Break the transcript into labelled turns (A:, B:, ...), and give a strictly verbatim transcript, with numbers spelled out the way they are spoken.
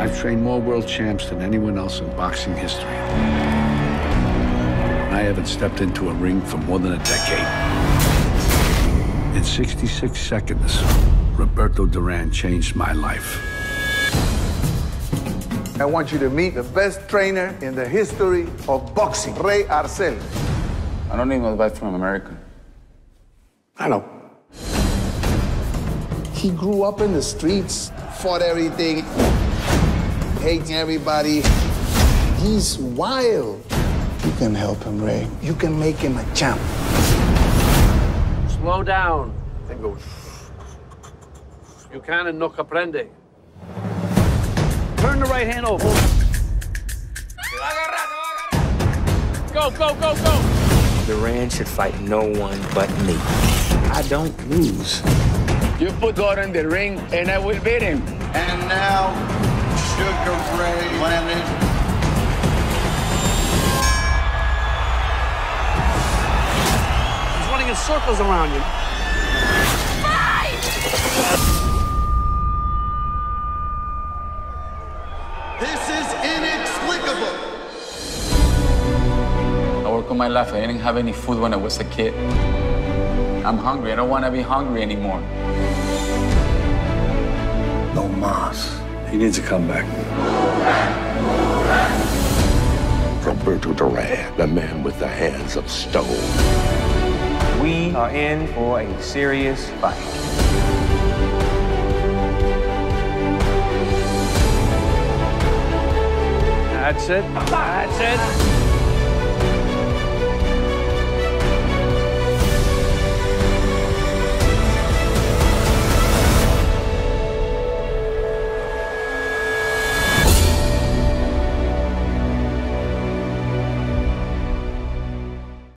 A: I've trained more world champs than anyone else in boxing history. I haven't stepped into a ring for more than a decade. In sixty-six seconds, Roberto Duran changed my life.
B: I want you to meet the best trainer in the history of boxing, Ray Arcel.
C: I don't need no advice from America.
B: I know. He grew up in the streets, fought everything, hating everybody. He's wild. You can help him, Ray. You can make him a champ.
A: Slow down and go. You can no comprende. Turn the right hand over. Go, go, go, go.
D: Duran should fight no one but me. I don't lose.
C: You put God in the ring, and I will beat him.
E: And now, Sugar Ray Leonard.
A: He's running in circles around you.
E: This is inexplicable.
C: I work all my life. I didn't have any food when I was a kid. I'm hungry. I don't want to be hungry anymore.
A: No mas. He needs a comeback.
F: Roberto Duran, the man with the hands of stone.
D: We are in for a serious fight.
A: That's it. That's it.